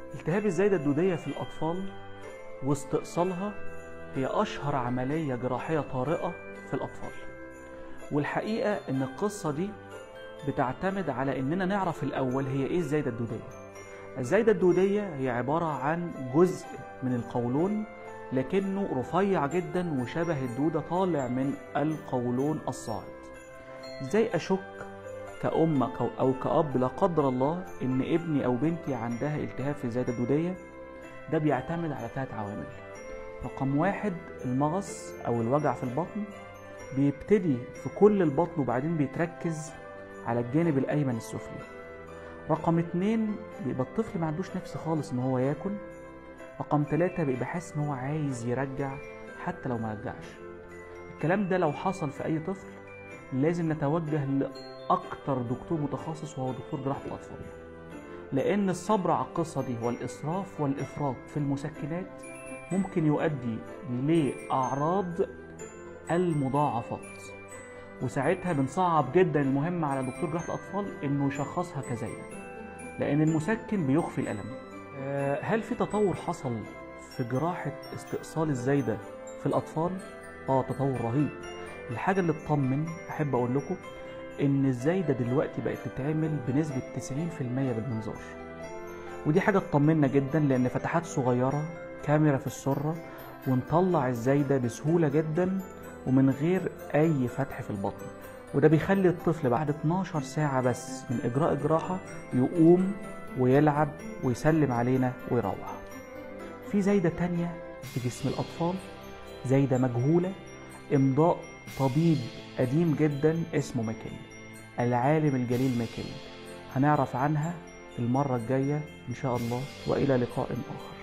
التهاب الزايدة الدودية في الأطفال واستئصالها هي أشهر عملية جراحية طارئة في الأطفال. والحقيقة إن القصة دي بتعتمد على إننا نعرف الأول هي إيه الزايدة الدودية. الزايدة الدودية هي عبارة عن جزء من القولون لكنه رفيع جدا وشبه الدودة طالع من القولون الصاعد. إزاي أشك كأم أو كأب لا قدر الله إن ابني أو بنتي عندها التهاب في الزايدة الدودية؟ ده بيعتمد على 3 عوامل. رقم 1 المغص أو الوجع في البطن، بيبتدي في كل البطن وبعدين بيتركز على الجانب الأيمن السفلي. رقم 2 بيبقى الطفل ما عندوش نفس خالص إن هو ياكل. رقم 3 بيبقى حاسس إن هو عايز يرجع حتى لو ما رجعش. الكلام ده لو حصل في أي طفل لازم نتوجه لأكتر دكتور متخصص وهو دكتور جراحة الأطفال، لأن الصبر على القصة دي والإسراف والإفراط في المسكنات ممكن يؤدي لأعراض المضاعفات، وساعتها بنصعب جدا المهمة على دكتور جراحة الأطفال إنه يشخصها كزايدة، لأن المسكن بيخفي الألم. هل في تطور حصل في جراحة استئصال الزايدة في الأطفال؟ تطور رهيب. الحاجة اللي تطمن أحب أقول لكم إن الزايدة دلوقتي بقت تتعمل بنسبة 90% بالمنظار، ودي حاجة تطمنا جدا لأن فتحات صغيرة، كاميرا في السرة، ونطلع الزايدة بسهولة جدا ومن غير أي فتح في البطن. وده بيخلي الطفل بعد 12 ساعة بس من إجراء جراحة يقوم ويلعب ويسلم علينا ويروح. في زايدة تانية في جسم الأطفال، زايدة مجهولة، إمضاء طبيب قديم جدا اسمه ميكيل، العالم الجليل ميكيل. هنعرف عنها المرة الجاية إن شاء الله، وإلى لقاء آخر.